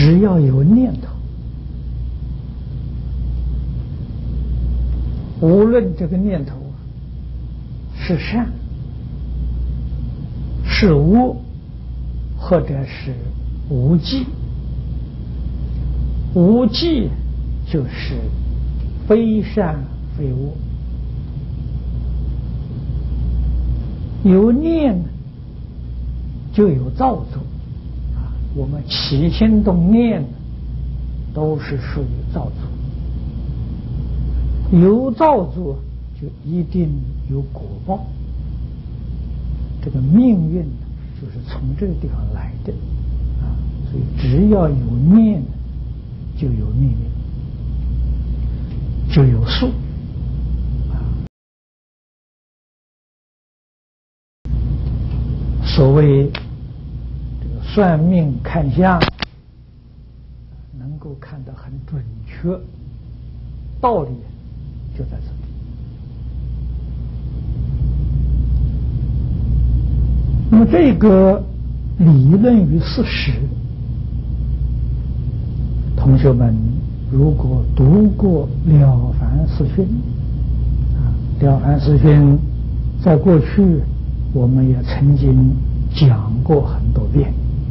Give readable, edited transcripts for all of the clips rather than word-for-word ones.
只要有念头，无论这个念头是善是恶，或者是无记，无记就是非善非恶，有念就有造作啊。我们起心动念都是属于造作，有造作就一定有果报。这个命运就是从这个地方来的啊，所以只要有念就有命运，就有数啊。所谓这个算命看相，能够看得很准确，道理就在这里。那么这个理论与事实，同学们如果读过《了凡四训》啊，《了凡四训》在过去我们也曾经讲过很多遍。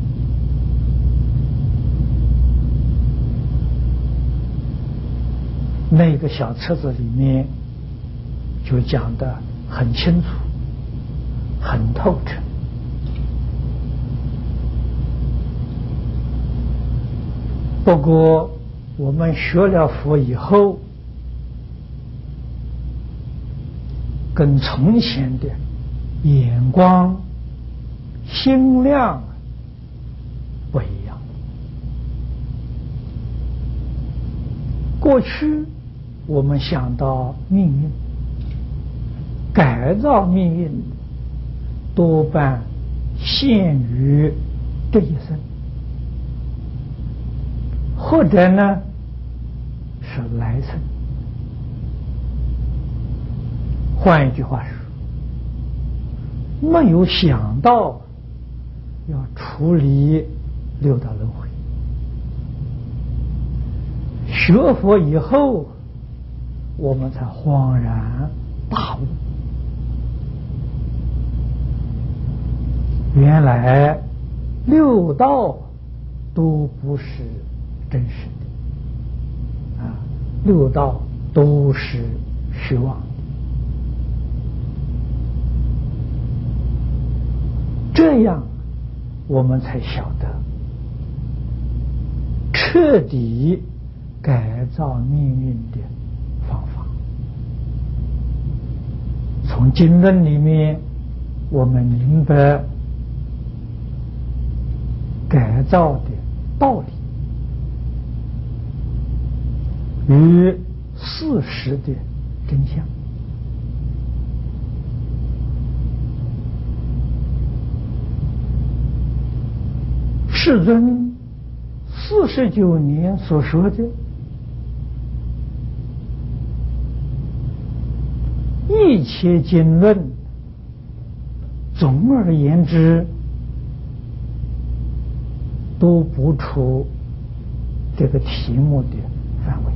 那个小册子里面就讲得很清楚，很透彻。不过我们学了佛以后，跟从前的眼光心量不一样。过去我们想到命运，改造命运多半限于这一生，或者呢是来生。换一句话说，没有想到要处理六道轮回。学佛以后，我们才恍然大悟，原来六道都不是真实的啊，六道都是虚妄的。这样我们才晓得彻底改造命运的方法。从经论里面我们明白改造的道理与事实的真相。世尊49年所说的一切经论，总而言之都不出这个题目的范围，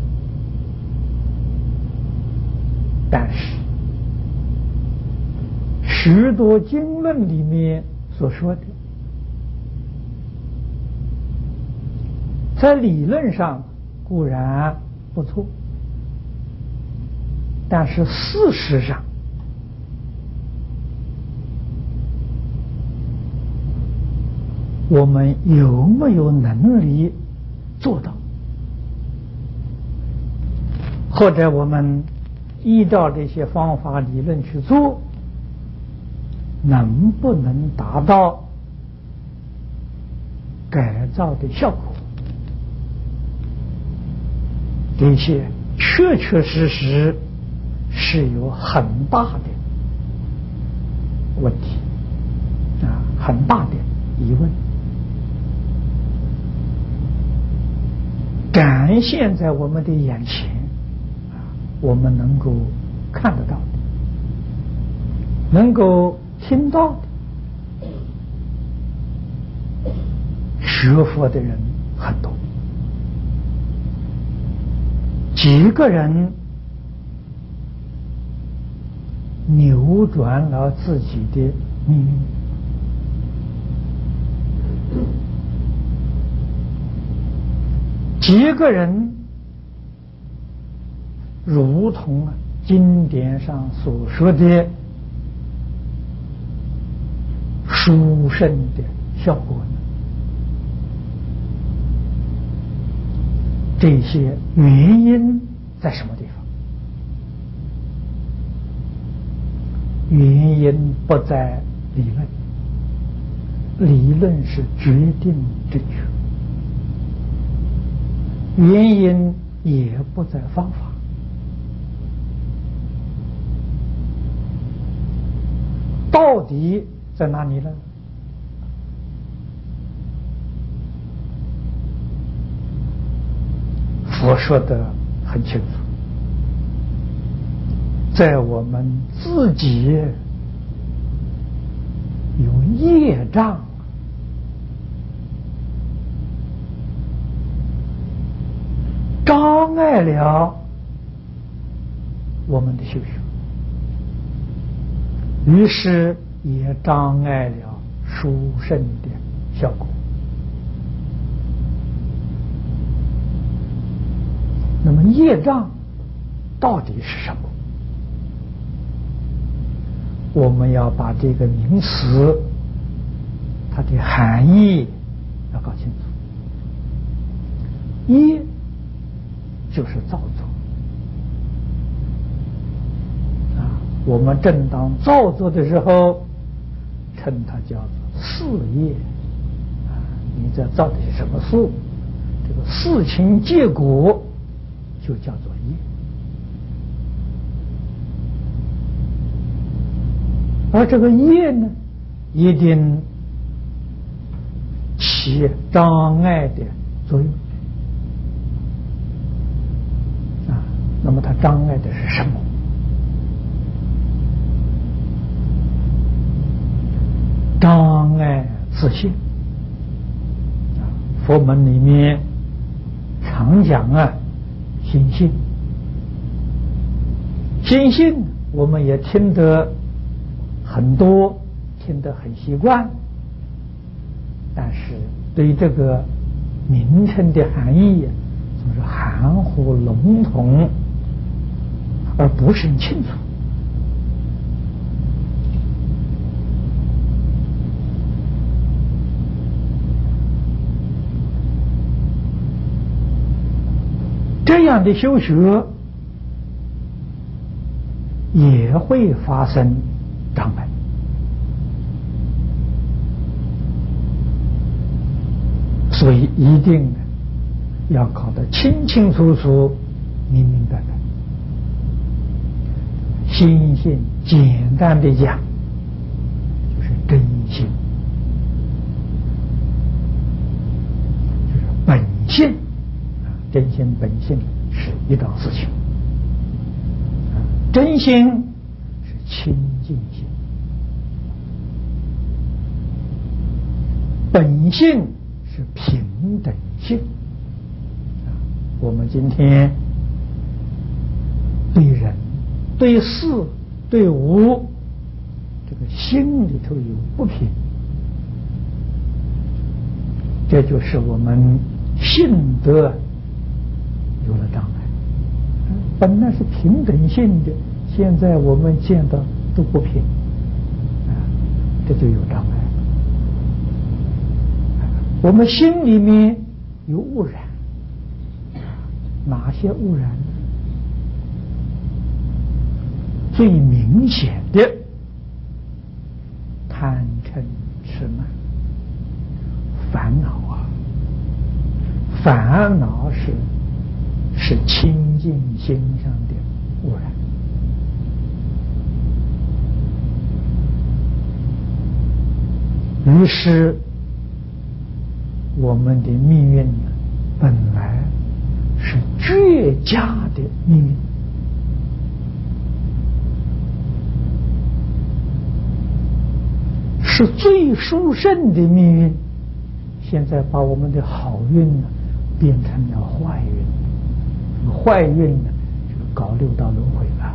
但是许多经论里面所说的，在理论上固然不错，但是事实上我们有没有能力做到？或者我们依照这些方法理论去做，能不能达到改造的效果？这些确确实实是有很大的问题啊，很大的疑问，展现在我们的眼前啊，我们能够看得到的，能够听到的，学佛的人很多。 几个人扭转了自己的命运？几个人如同经典上所说的殊胜的效果呢？这些原因在什么地方？原因不在理论，理论是决定正确。原因也不在方法，到底在哪里呢？佛说得很清楚，在我们自己有业障，障碍了我们的修学，于是也障碍了殊胜的效果。那么业障到底是什么？我们要把这个名词它的含义要搞清楚。业就是造作啊，我们正当造作的时候，称它叫做事业啊。你在造的是什么事？这个事情结果就叫做业。而这个业呢，一定起障碍的作用啊。那么它障碍的是什么？障碍自信啊。佛门里面常讲心性，心性我们也听得很多，听得很习惯，但是对这个名称的含义总是含糊笼统，而不是很清楚。这样的修学也会发生障碍，所以一定要搞得清清楚楚、明明白白。心性简单的讲，就是真心，就是本性。真心本性是一桩事情，真心是清净心，本性是平等性。我们今天对人、对事、对物，这个心里头有不平，这就是我们性德有了障碍。本来是平等性的，现在我们见到都不平，这就有障碍。我们心里面有污染，哪些污染呢？最明显的贪嗔痴慢烦恼烦恼是清净心上的污染。于是我们的命运呢，本来是绝佳的命运，是最殊胜的命运，现在把我们的好运呢变成了坏运， 坏运呢就搞六道轮回了，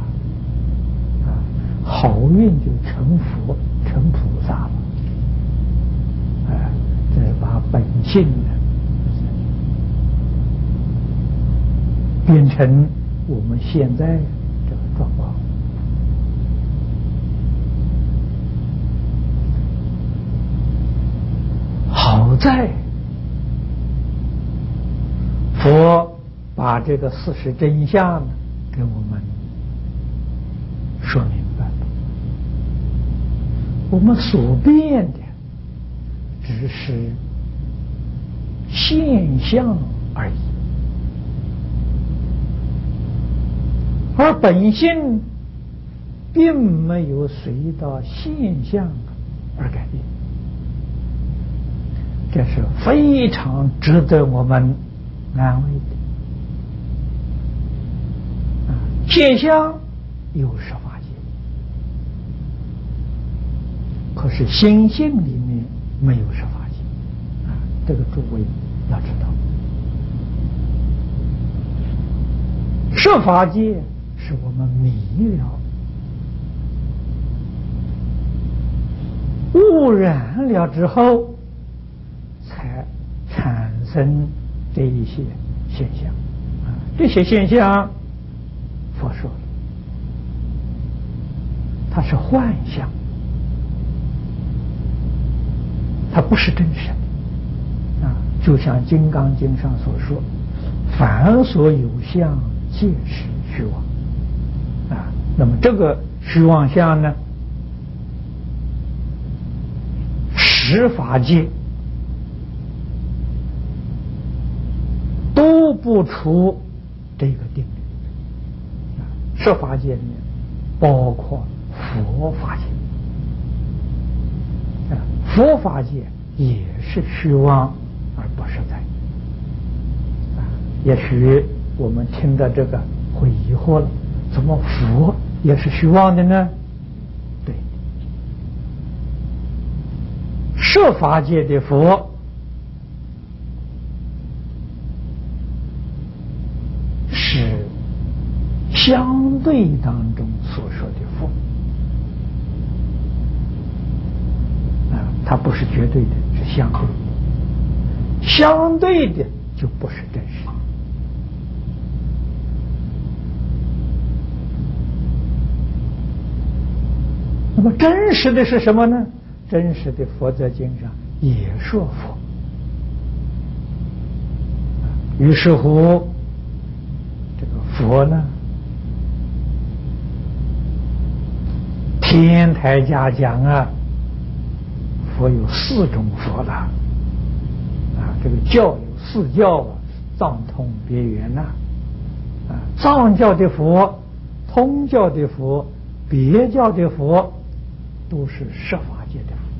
好运就成佛成菩萨了，这是把本性呢变成我们现在这个状况。好在佛把这个事实真相呢给我们说明白了，我们所变的只是现象而已，而本性并没有随到现象而改变，这是非常值得我们安慰的。现象有十法界，可是心性里面没有十法界，这个诸位要知道。十法界是我们迷了、污染了之后才产生这一些现象，这些现象佛说了，它是幻象，它不是真实的就像《金刚经》上所说，凡所有相皆是虚妄那么这个虚妄相呢，十法界都不出这个定律。十法界里面包括佛法界，佛法界也是虚妄而不实在。也许我们听到这个会疑惑了，怎么佛也是虚妄的呢？对，十法界的佛是相对当中所说的佛它不是绝对的，是相对的，相对的就不是真实的。那么真实的是什么呢？真实的佛在经上也说佛，于是乎这个佛呢，天台家讲佛有四种佛了这个教有四教藏通别圆藏教的佛、通教的佛、别教的佛都是十法界的佛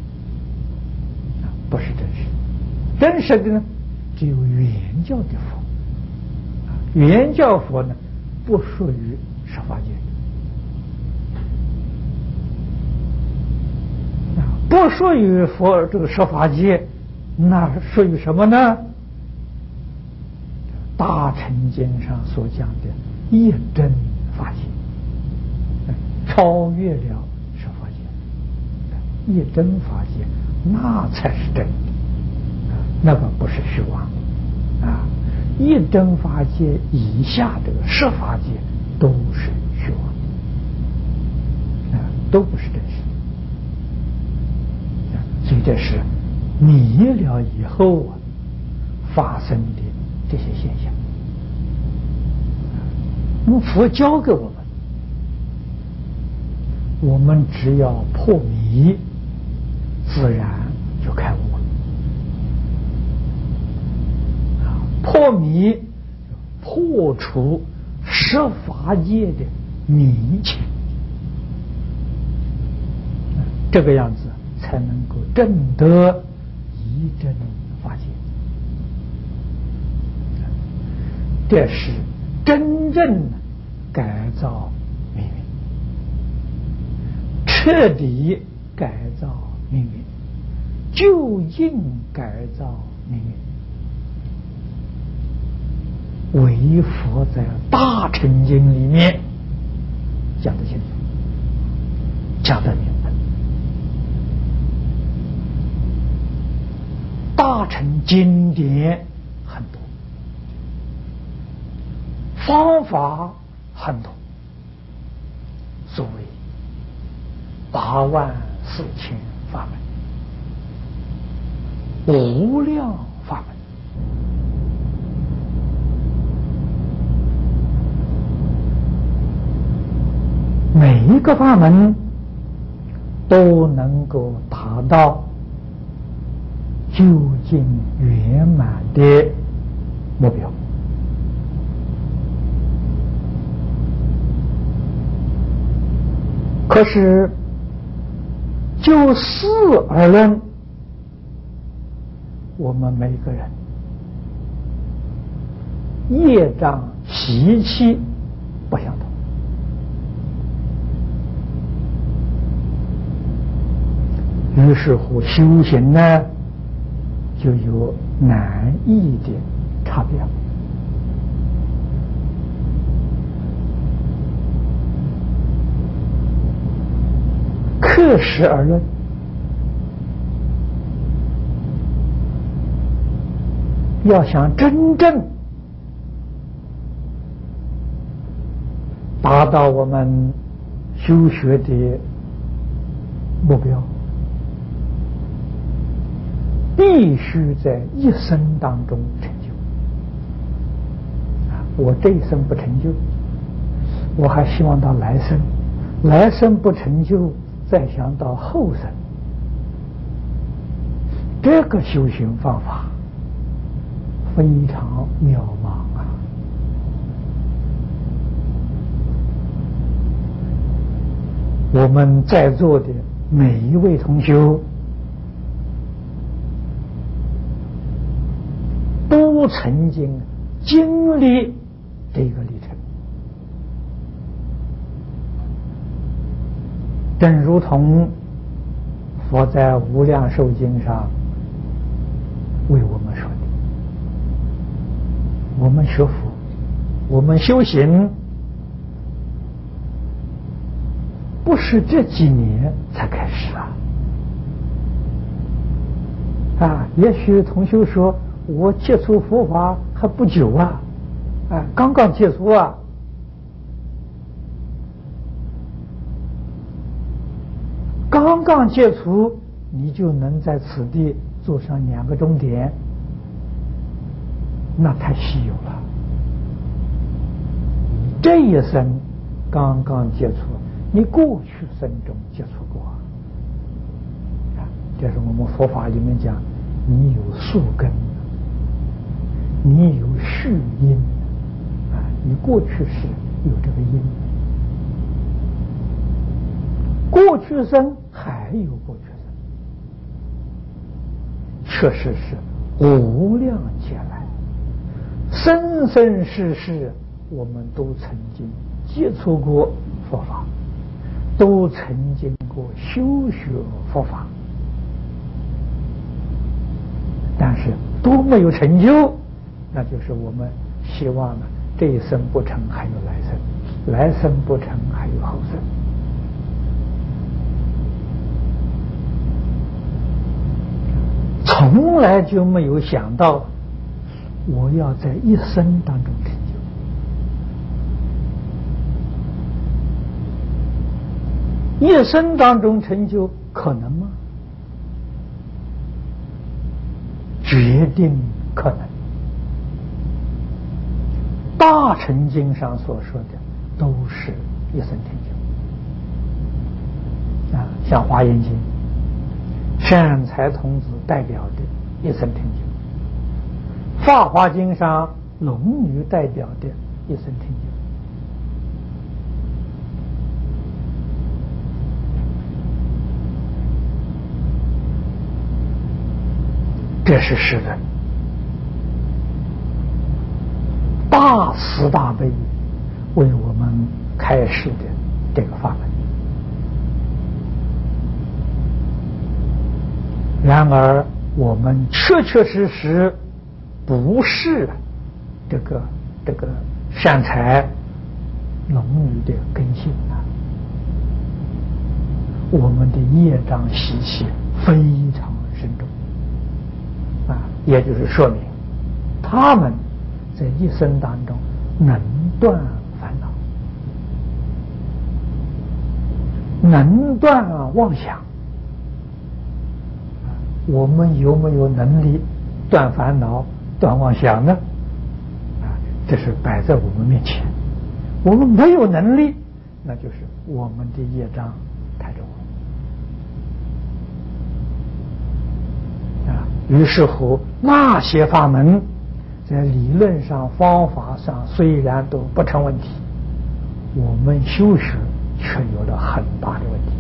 不是真实。真实的呢，只有原教的佛原教佛呢不属于十法界不属于佛这个十法界，那属于什么呢？大乘经上所讲的一真法界，超越了十法界，一真法界那才是真的，那个不是虚妄一真法界以下这个十法界都是虚妄都不是真实。所以这是迷了以后发生的这些现象。那么佛教给我们，我们只要破迷，自然就开悟了。破迷，破除十法界的迷情，这个样子才能够证得一真法界。这是真正改造命运，彻底改造命运，究竟改造命运。 为佛在《大乘经》里面讲得清楚，讲得明白。大乘经典很多，方法很多，所谓84000法门，无量法门。每一个法门都能够达到究竟圆满的目标。可是就事而论，我们每个人业障习气不相同，于是乎修行呢就有难易的差别。客实而论，要想真正达到我们修学的目标，必须在一生当中成就。我这一生不成就，我还希望到来生，来生不成就，再想到后生。这个修行方法非常渺茫啊！我们在座的每一位同修都曾经经历这个历程，正如同佛在《无量寿经》上为我们说的，我们学佛，我们修行，不是这几年才开始啊！也许同修说，我接触佛法还不久啊，刚刚接触啊。刚刚接触，你就能在此地做上2个钟点，那太稀有了。这一生刚刚接触，你过去生中接触过这是我们佛法里面讲，你有宿根，你有续因你过去是有这个因，过去生还有过去生，确实是无量劫来，生生世世，我们都曾经接触过佛法，都曾经过修学佛法，但是都没有成就，那就是我们希望呢，这一生不成还有来生，来生不成还有后生。从来就没有想到我要在一生当中成就，一生当中成就可能吗？决定可能。大乘经上所说的都是一生成就像华严经，善财童子代表的一生成就，法华经上龙女代表的一生成就，这是世人大慈大悲为我们开示的这个法门。然而我们确确实实不是这个这个善财浓郁的根性啊，我们的业障习气非常深重啊，也就是说明他们在一生当中能断烦恼，能断妄想。我们有没有能力断烦恼、断妄想呢？啊，这是摆在我们面前。我们没有能力，那就是我们的业障太重啊。于是乎，那些法门在理论上、方法上虽然都不成问题，我们修学却有了很大的问题。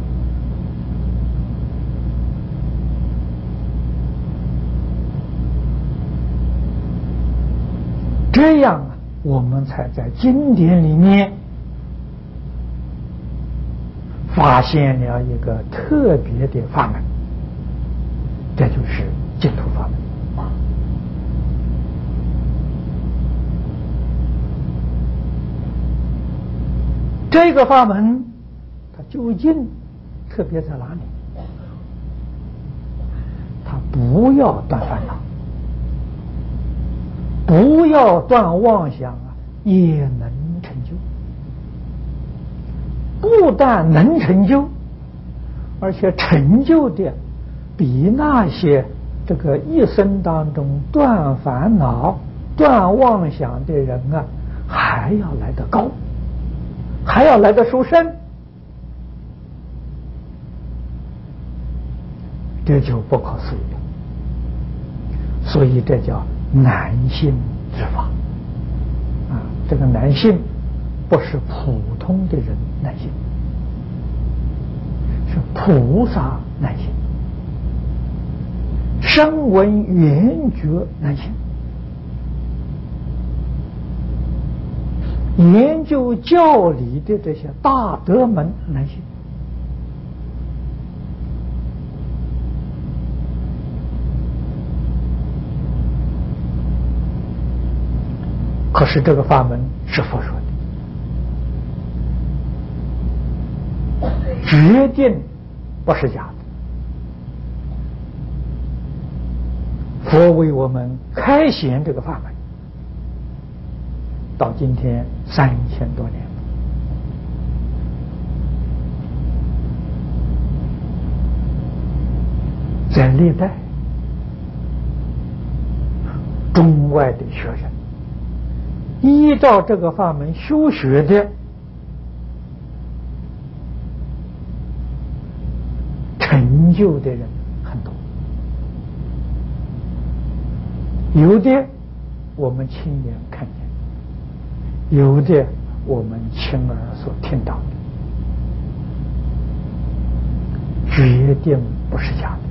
这样啊，我们才在经典里面发现了一个特别的法门，这就是净土法门。这个法门它究竟特别在哪里？它不要断烦恼，不要断妄想啊，也能成就。不但能成就，而且成就的比那些这个一生当中断烦恼、断妄想的人啊，还要来得高，还要来得殊胜。这就不可思议了。所以这叫难信之法啊！这个难信不是普通的人难信，是菩萨难信，声闻缘觉难信，研究教理的这些大德门难信。可是这个法门是佛说的，决定不是假的。佛为我们开显这个法门，到今天3000多年，在历代中外的学人依照这个法门修学的，成就的人很多，有的我们亲眼看见，有的我们亲耳所听到的，决定不是假的。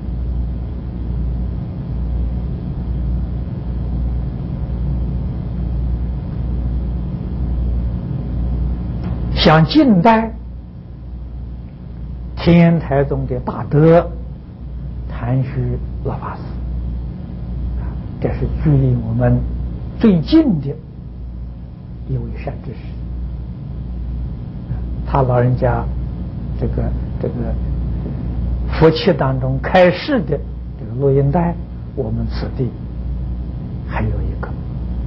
像近代天台宗的大德谭虚老法师，这是距离我们最近的一位善知识。他老人家这个佛七当中开示的这个录音带，我们此地还有一个。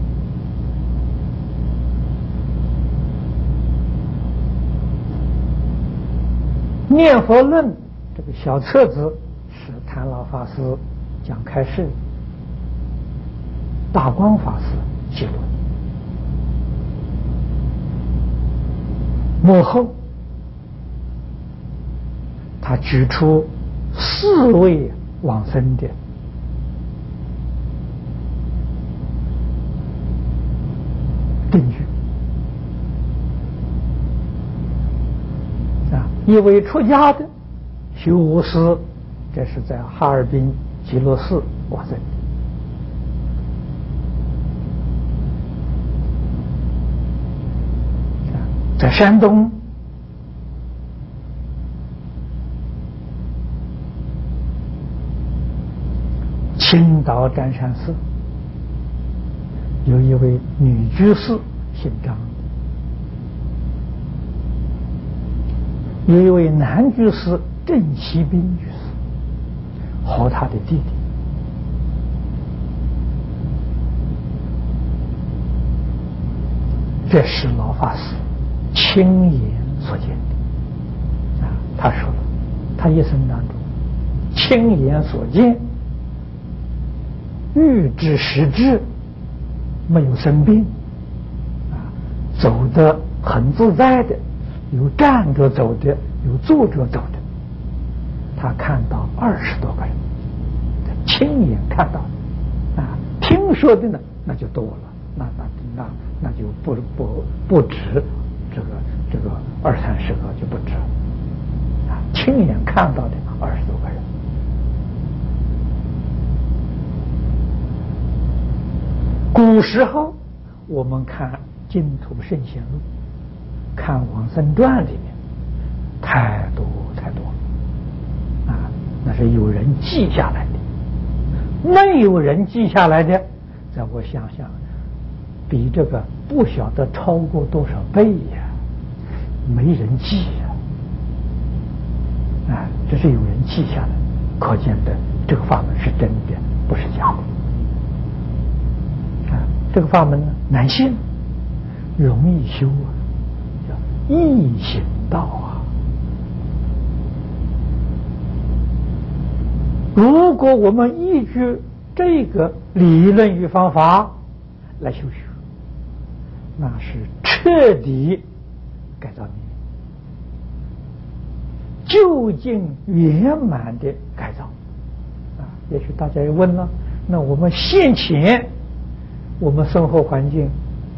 念佛论这个小册子是谭老法师讲开示，大光法师记录。幕后他举出4位往生的证据。一位出家的修无师，这是在哈尔滨极乐寺往生的。在山东青岛占山寺有一位女居士姓张，有一位男居士郑其斌居士和他的弟弟。这是老法师亲眼所见的啊！他说了，他一生当中亲眼所见，欲知实质，没有生病啊，走得很自在的，有站着走的，有坐着走的。他看到20多个人，亲眼看到的啊，听说的呢那就多了，那就不止这个20-30个就不止啊，亲眼看到的20多个人。古时候我们看《净土圣贤录》，看《往生传》里面，太多啊，那是有人记下来的，没有人记下来的，让我想想，比这个不晓得超过多少倍呀，没人记呀，啊，这是有人记下来，可见的这个法门是真的，不是假的。这个法门呢难信，容易修啊，叫易行道啊。如果我们依据这个理论与方法来修学，那是彻底改造你，究竟圆满的改造啊。也许大家也问了，那我们现前我们生活环境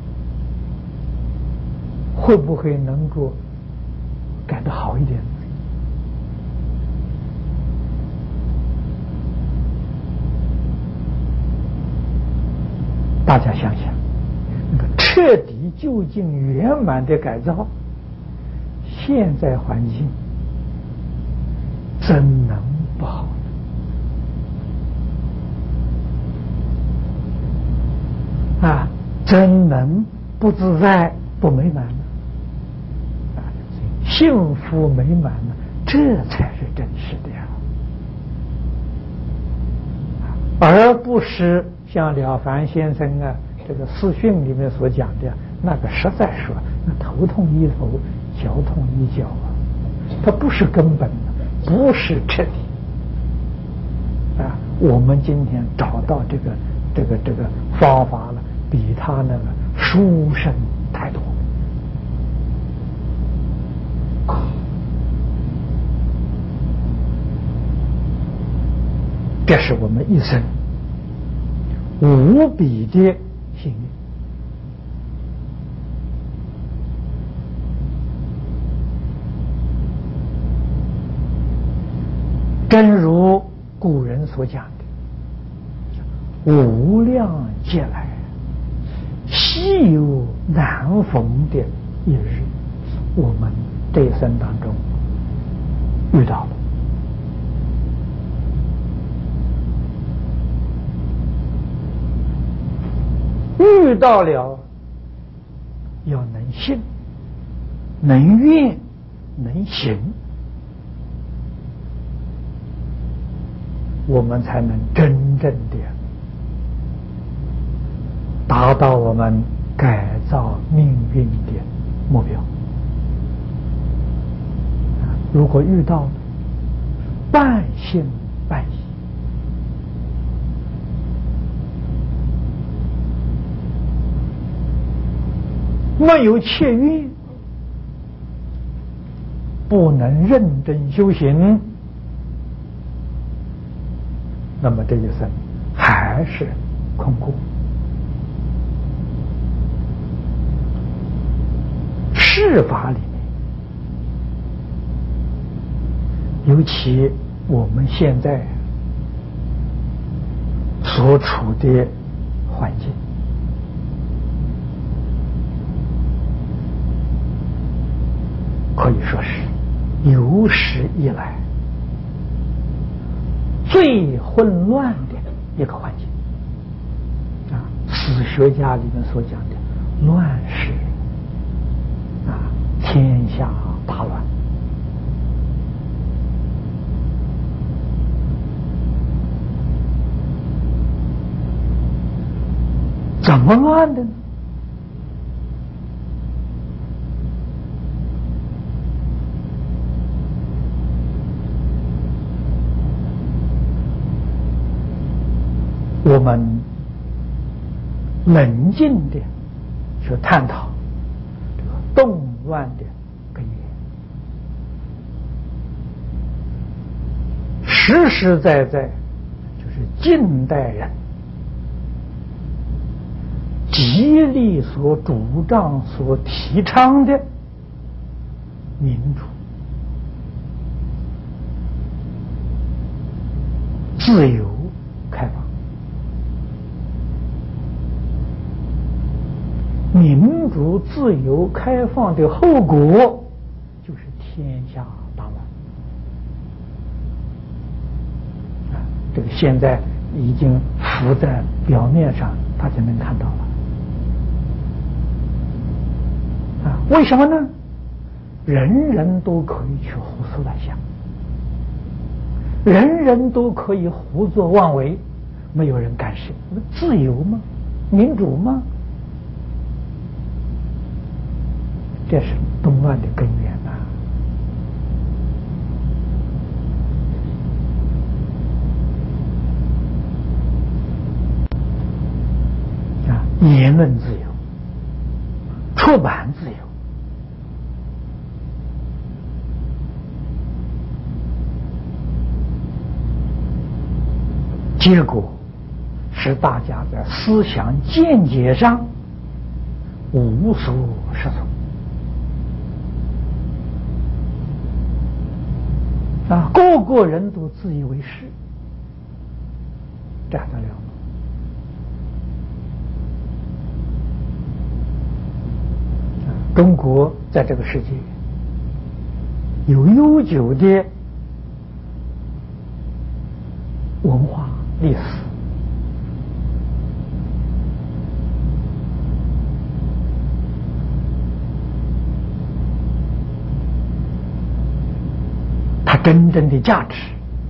会不会能够改得好一点？大家想想，那个彻底究竟圆满的改造，现在环境怎能不好？啊，怎能不自在不美满呢？啊，幸福美满呢，这才是真实的呀，而不是像了凡先生啊这个四训里面所讲的那个，实在说那头痛医头，脚痛医脚啊，它不是根本的，不是彻底啊。我们今天找到这个方法了，比他那个殊胜太多。这是我们一生无比的幸运。正如古人所讲的，无量劫来稀有难逢的一日，我们这一生当中遇到了。遇到了，要能信、能愿、能行，我们才能真正的达到我们改造命运的目标。如果遇到半信半疑，没有切愿，不能认真修行，那么这一生还是空过。世法里面，尤其我们现在所处的环境，可以说是有史以来最混乱的一个环境啊！ 史学家里面所讲的乱世啊，天下大乱。怎么乱的呢？我们冷静的去探讨这个动乱的根源，实实在在就是近代人极力所主张、所提倡的民主、自由、开放。民主、自由、开放的后果就是天下大乱。这个现在已经浮在表面上，大家能看到了。为什么呢？人人都可以去胡思乱想，人人都可以胡作妄为，没有人干涉。自由吗？民主吗？这是动乱的根源言论自由、出版自由，结果使大家在思想见解上无所适从。个个人都自以为是，这还得了吗？中国在这个世界有悠久的文化历史，它真正的价值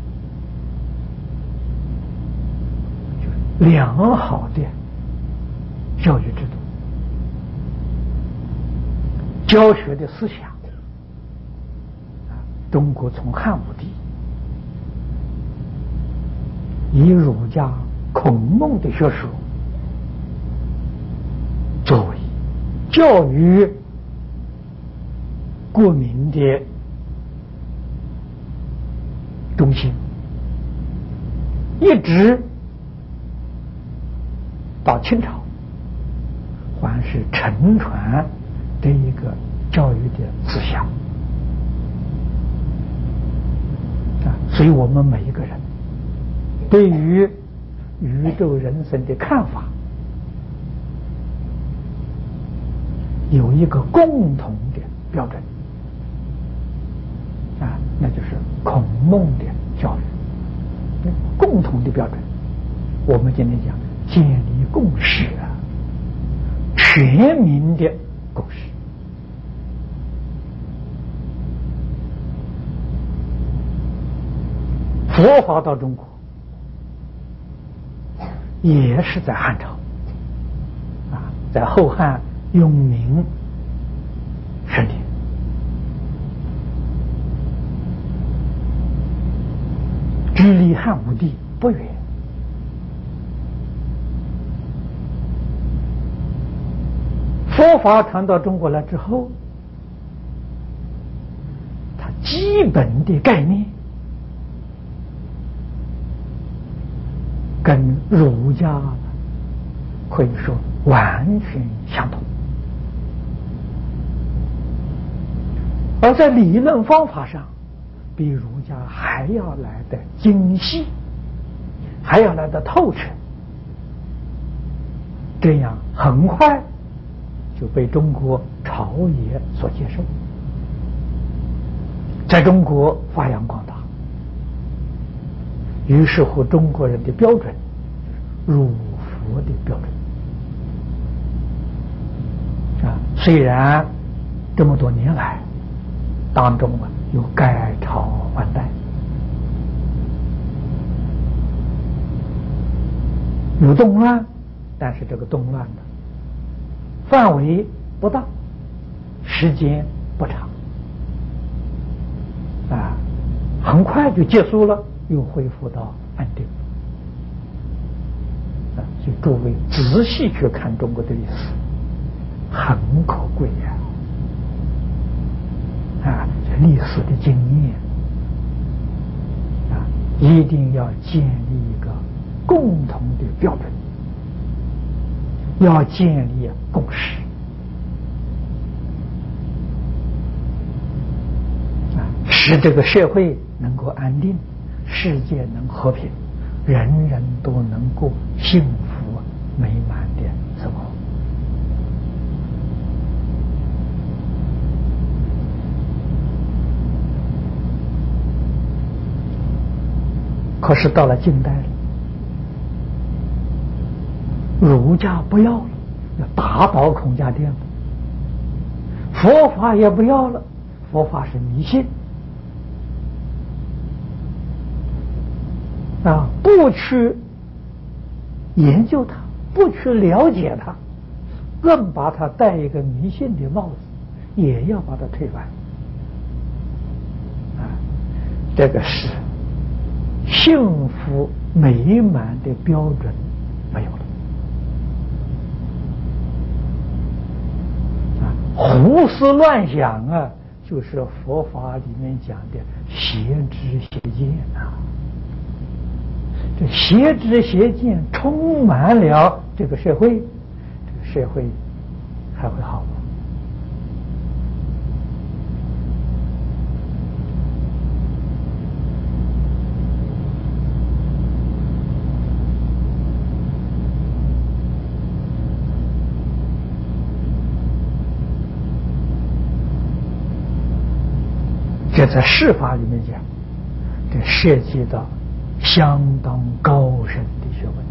就是良好的教育制度、教学的思想。中国从汉武帝以儒家孔孟的学说作为教育国民的中心，一直到清朝，还是承传这一个教育的思想。所以我们每一个人对于宇宙人生的看法有一个共同的标准，那就是孔孟的教育，共同的标准。我们今天讲建立共识全民的共识。佛法到中国也是在汉朝在后汉永明10年，距离汉武帝不远。佛法传到中国来之后，它基本的概念跟儒家可以说完全相同，而在理论方法上比儒家还要来的精细，还要来的透彻，这样很快就被中国朝野所接受，在中国发扬光大。于是乎中国人的标准就是儒佛的标准虽然这么多年来当中有改朝换代，有动乱，但是这个动乱呢，范围不大，时间不长，很快就结束了，又恢复到安定。所以诸位仔细去看中国的历史，很可贵呀！这历史的经验一定要建立一个共同的标准，要建立共识使这个社会能够安定，世界能和平，人人都能过幸福美满的生活。可是到了近代了，儒家不要了，要打倒孔家店了；佛法也不要了，佛法是迷信不去研究它，不去了解它，更把它戴一个迷信的帽子，也要把它推翻这个是幸福美满的标准没有了胡思乱想就是佛法里面讲的邪知邪见这邪知邪见充满了这个社会，这个社会还会好吗？这在释法里面讲，这涉及到相当高深的学问，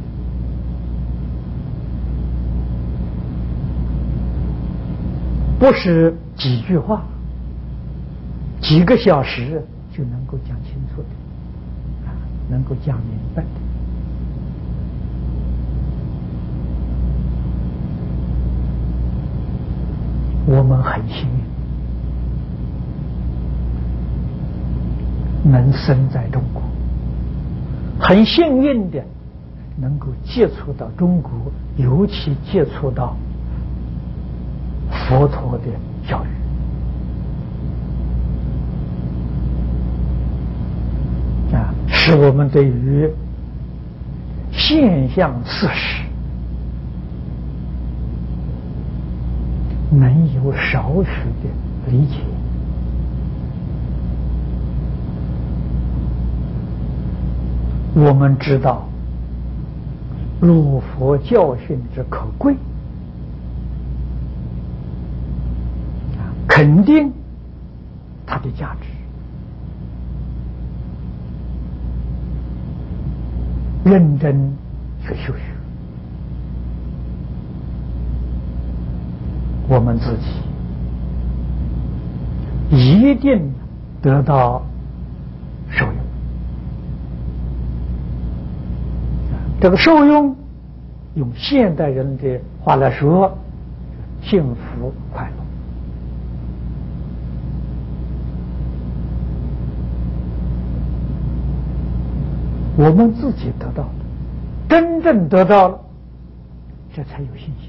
不是几句话、几个小时就能够讲清楚的，能够讲明白的。我们很幸运，能生在中国。很幸运的能够接触到中国，尤其接触到佛陀的教育使我们对于现象事实能有少许的理解。我们知道入佛教训之可贵，肯定它的价值，认真去修学，我们自己一定得到受用。这个受用，用现代人的话来说，幸福快乐。我们自己得到的，真正得到了，这才有信心。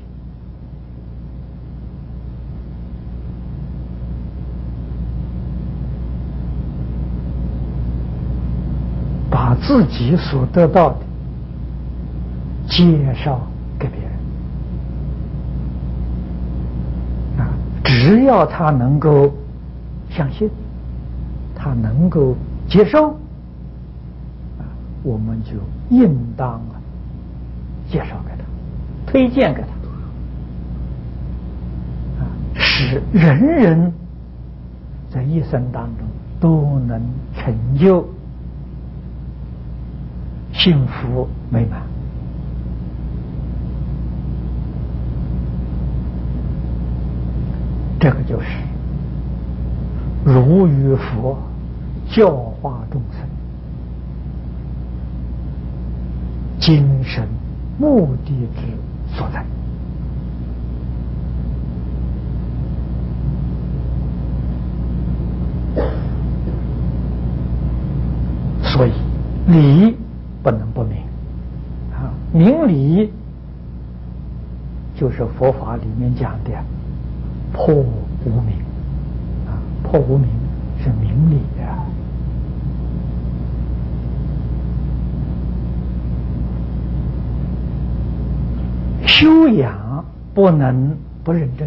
把自己所得到的介绍给别人只要他能够相信，他能够接受我们就应当介绍给他，推荐给他使人人在一生当中都能成就幸福美满。 这个就是如与佛教化众生精神目的之所在。所以理不能不明啊，明理就是佛法里面讲的破无明啊，破无明是明理啊。修养不能不认真，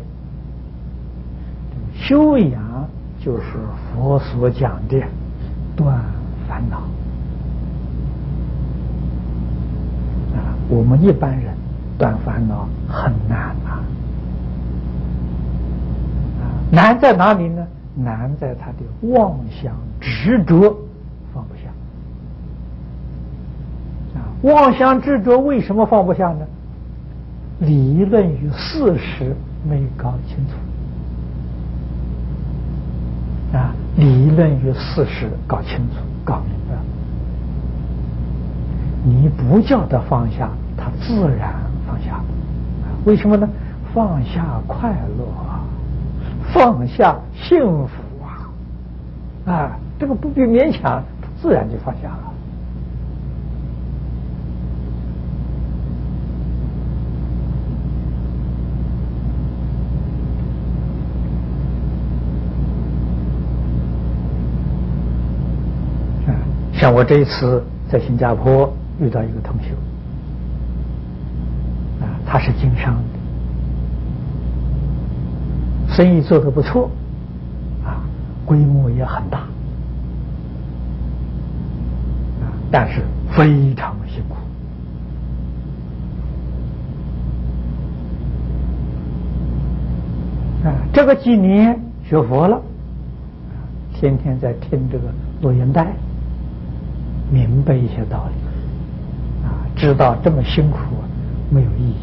修养就是佛所讲的断烦恼啊。我们一般人断烦恼很难啊，难在哪里呢？难在他的妄想执着放不下啊。妄想执着为什么放不下呢？理论与事实没搞清楚啊，理论与事实搞清楚、搞明白，你不叫他放下，他自然放下。为什么呢？放下快乐啊，放下幸福啊，这个不必勉强，他自然就放下了。像我这一次在新加坡遇到一个同学啊，他是经商的，生意做得不错啊，规模也很大啊，但是非常辛苦啊。这个几年学佛了，天天在听这个录音带，明白一些道理啊，知道这么辛苦没有意义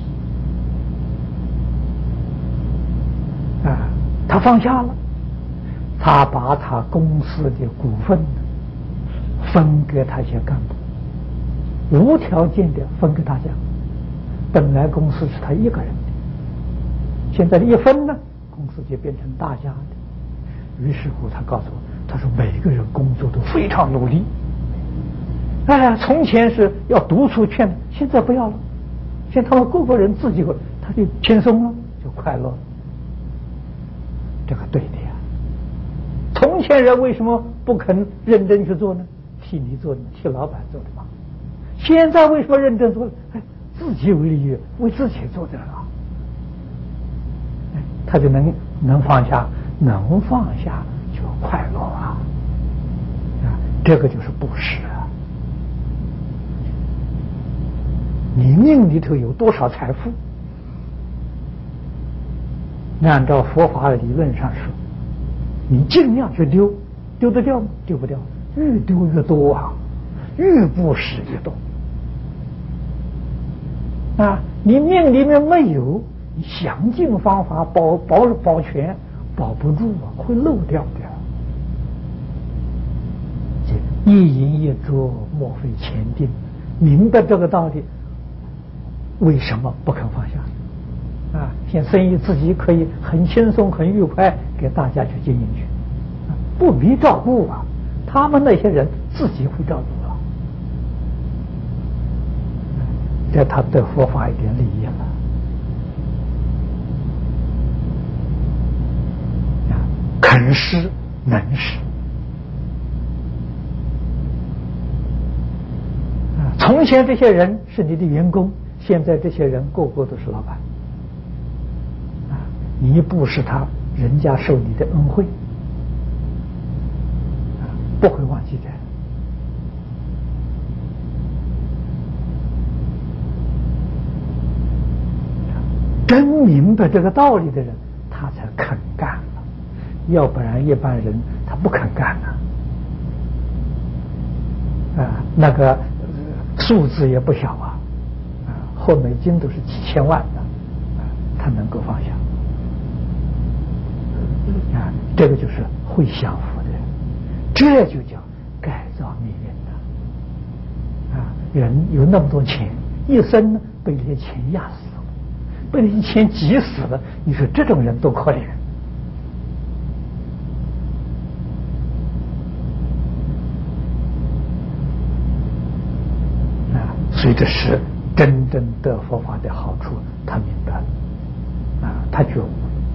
啊。他放下了，他把他公司的股份分给他一些干部，无条件的分给大家。本来公司是他一个人的，现在一分呢，公司就变成大家的。于是乎他告诉我，他说每个人工作都非常努力，哎，从前是要督促劝，现在不要了，现在他们个个人自己他就轻松了，就快乐了。这个对的呀。从前人为什么不肯认真去做呢？替你做的，替老板做的嘛。现在为什么认真做？哎，自己为利益，为自己做的了。哎，他就能放下，能放下就快乐啊！啊，这个就是布施啊。你命里头有多少财富？按照佛法的理论上说，你尽量去丢，丢得掉吗？丢不掉，越丢越多啊，越布施越多啊！你命里面没有，你想尽方法保全，保不住啊，会漏掉的。一饮一啄，莫非前定。明白这个道理，为什么不肯放下？啊，现在生意自己可以很轻松、很愉快给大家去经营去，不必照顾啊。他们那些人自己会照顾了，这他对佛法一点利益了。啊，肯施能施。啊，从前这些人是你的员工，现在这些人个个都是老板。你布施他，人家受你的恩惠，不会忘记的。真明白这个道理的人，他才肯干了，要不然一般人他不肯干啊。啊，那个数字也不小啊，后美金都是几千万的，他能够放下。 啊，这个就是会享福的人，这就叫改造命运的。啊，人有那么多钱，一生被这些钱压死了，被这些钱挤死了，你说这种人多可怜啊！所以这是真正得佛法的好处，他明白了啊，他觉悟了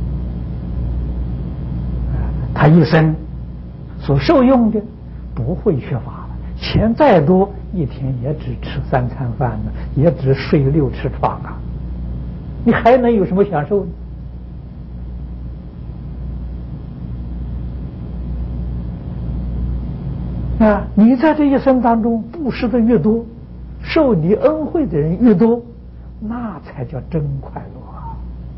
啊，他一生所受用的不会缺乏了，钱再多，一天也只吃3餐饭呢，也只睡6尺床啊，你还能有什么享受呢？啊，你在这一生当中布施的越多，受你恩惠的人越多，那才叫真快乐啊！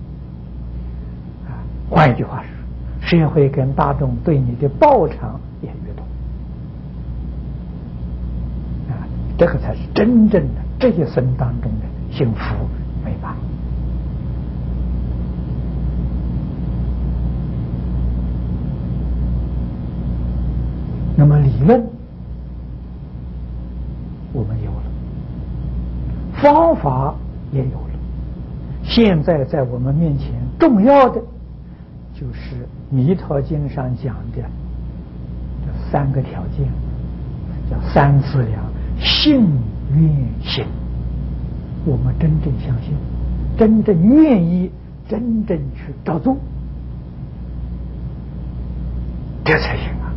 换一句话说，社会跟大众对你的报偿也越多啊，这个才是真正的这一生当中的幸福美满。那么理论我们有了，方法也有了，现在在我们面前重要的就是《弥陀经》上讲的这3个条件，叫3资粮：信、愿、行。我们真正相信，真正愿意，真正去照做，这才行啊！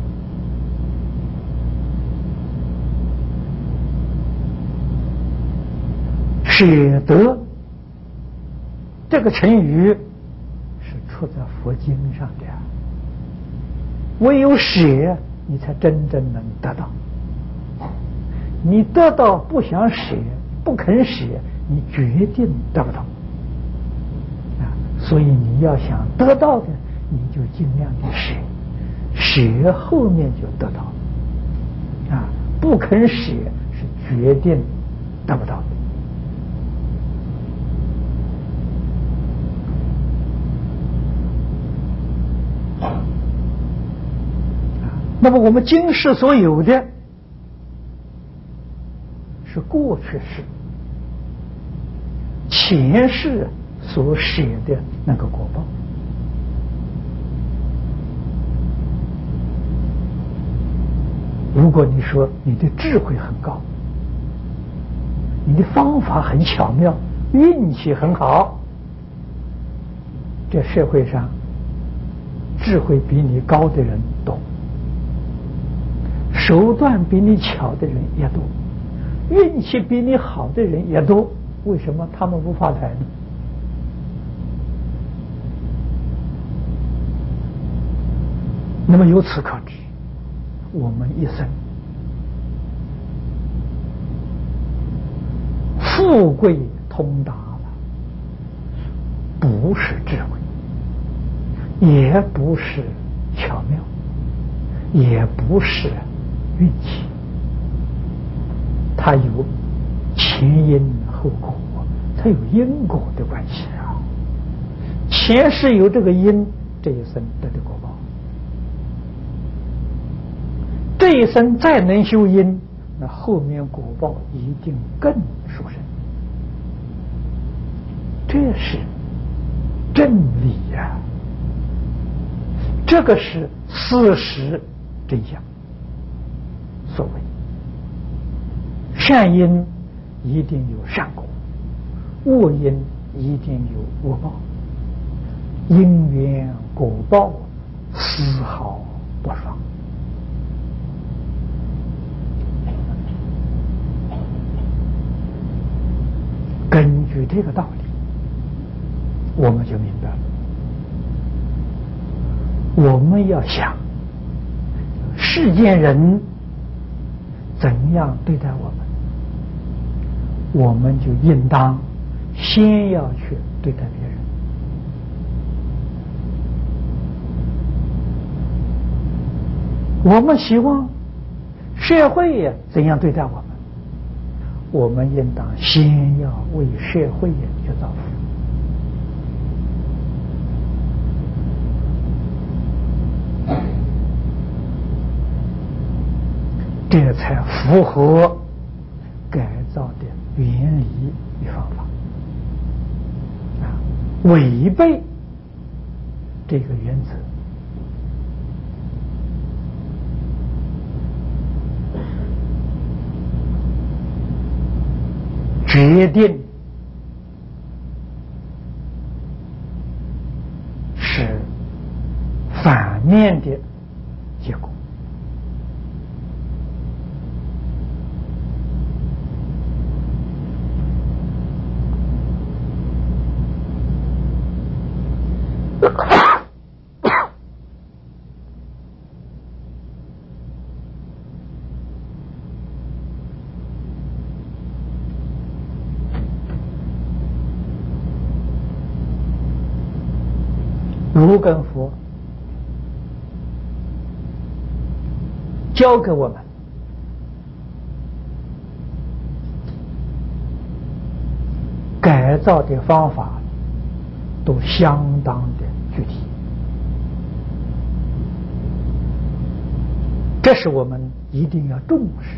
舍得这个成语是出在佛经上的，唯有舍，你才真正能得到。你得到不想舍，不肯舍，你决定得不到啊！所以你要想得到的，你就尽量的舍，舍后面就得到了啊！不肯舍是决定得不到的。那么我们今世所有的是过去世，前世所舍的那个果报。如果你说你的智慧很高，你的方法很巧妙，运气很好，这社会上智慧比你高的人多，手段比你巧的人也多，运气比你好的人也多，为什么他们不发财呢？那么由此可知，我们一生富贵通达了，不是智慧，也不是巧妙，也不是运气，它有前因后果，它有因果的关系啊。前世有这个因，这一生得的果报，这一生再能修因，那后面果报一定更殊胜。这是真理呀，这个是事实真相。所谓善因一定有善果，恶因一定有恶报，因缘果报丝毫不爽。根据这个道理，我们就明白了，我们要想世间人怎样对待我们，我们就应当先要去对待别人。我们希望社会也怎样对待我们，我们应当先要为社会去造福。 才符合改造的原理与方法。违背这个原则，决定是反面的结果。儒跟佛教给我们改造的方法都相当的具体，这是我们一定要重视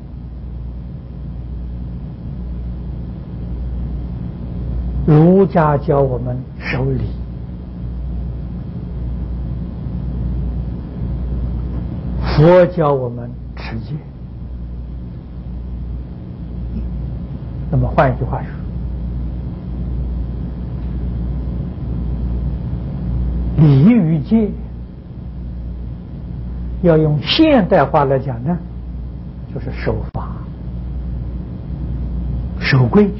的。儒家教我们守礼，佛教我们持戒。那么换一句话说，礼与戒要用现代化来讲呢，就是守法、守规矩。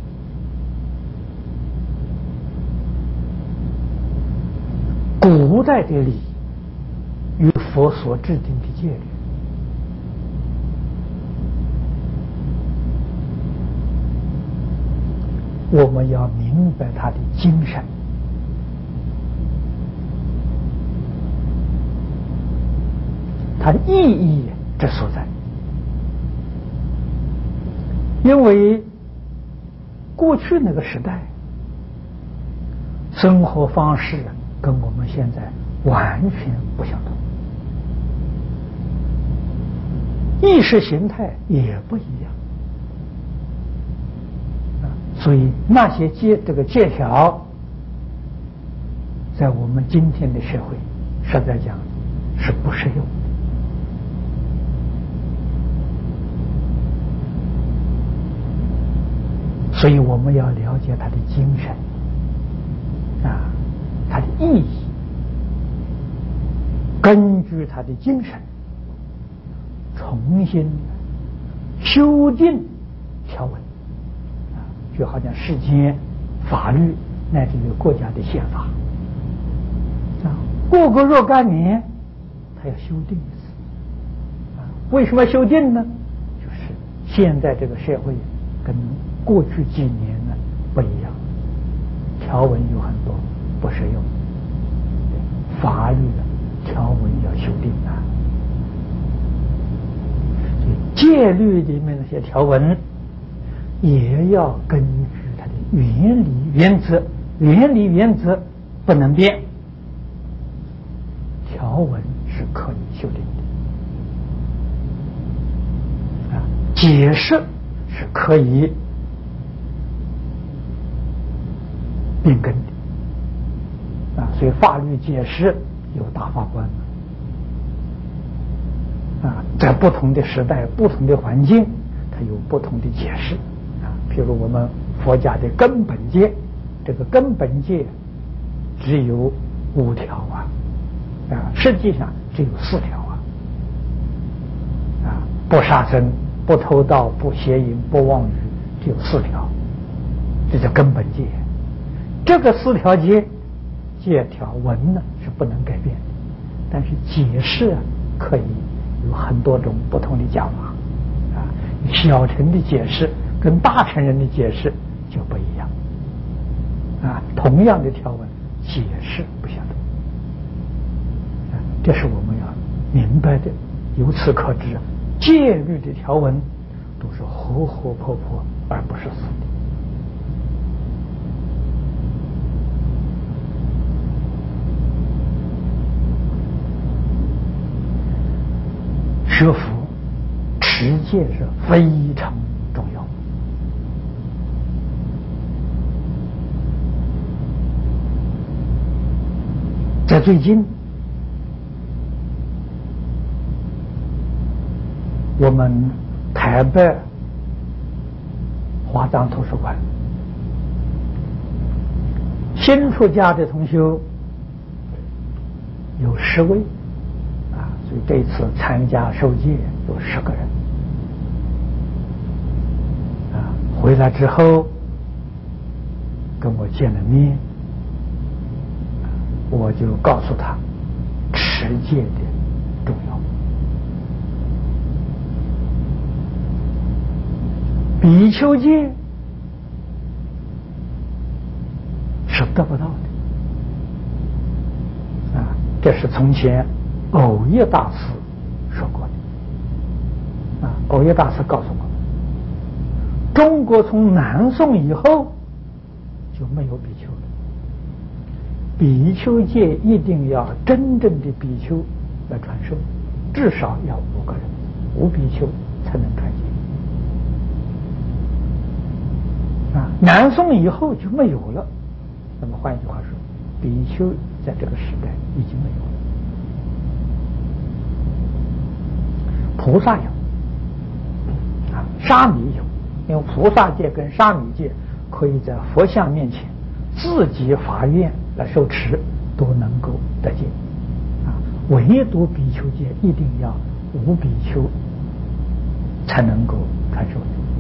古代的礼与佛所制定的戒律，我们要明白它的精神。它的意义之所在。因为过去那个时代生活方式跟我们现在完全不相同，意识形态也不一样所以那些这个戒条在我们今天的社会实在讲是不适用。所以我们要了解它的精神它的意义，根据它的精神重新修订条文就好像世间法律乃至于国家的宪法过个若干年它要修订一次为什么修订呢？就是现在这个社会跟过去几年呢不一样，条文有很多不适用，法律的条文要修订戒律里面那些条文也要根据它的原理原则，原理原则不能变，条文是可以修订的解释是可以变更的所以法律解释有大法官在不同的时代不同的环境它有不同的解释譬如我们佛家的根本戒，这个根本戒只有5条实际上只有4条不杀生、不偷盗、不邪淫、不妄语，只有4条，这叫根本戒。这个4条戒条文呢是不能改变的，但是解释可以有很多种不同的讲法小乘的解释跟大乘人的解释就不一样同样的条文解释不相同这是我们要明白的。由此可知戒律的条文都是活活泼泼而不是死的。学佛戒是非常重要。在最近，我们台北华藏图书馆新出家的同修有10位啊，所以这次参加受戒有10个人啊。回来之后跟我见了面，我就告诉他持戒的重要。比丘戒是得不到的啊，这是从前藕益大师说过的啊。藕益大师告诉我们，中国从南宋以后就没有比丘了。比丘戒一定要真正的比丘来传授，至少要5个人，5比丘才能传戒啊。南宋以后就没有了。那么换一句话说，比丘在这个时代已经没有了。菩萨有啊，沙弥有，因为菩萨戒跟沙弥戒可以在佛像面前自己发愿来受持，都能够得戒啊。唯独比丘戒一定要5比丘才能够传授的。